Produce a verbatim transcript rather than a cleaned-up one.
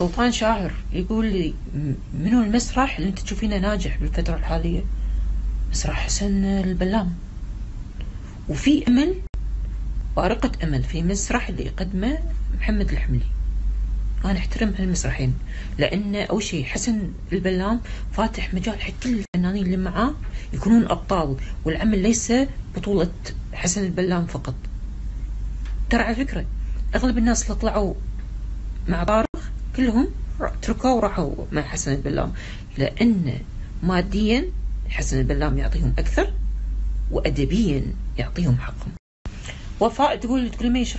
سلطان شاعر يقول لي منو المسرح اللي انت تشوفينه ناجح بالفترة الحالية؟ مسرح حسن البلام. وفي امل، بارقة امل في مسرح اللي يقدمه محمد الحملي. انا احترم هالمسرحين لان اول شيء حسن البلام فاتح مجال حق كل الفنانين اللي معاه يكونون ابطال، والعمل ليس بطولة حسن البلام فقط. ترى على فكرة اغلب الناس اللي طلعوا مع طارق كلهم تركوا وراحوا مع حسن البلام، لأن ماديا حسن البلام يعطيهم أكثر، وأدبيا يعطيهم حقهم. وفاء تقول تقول ما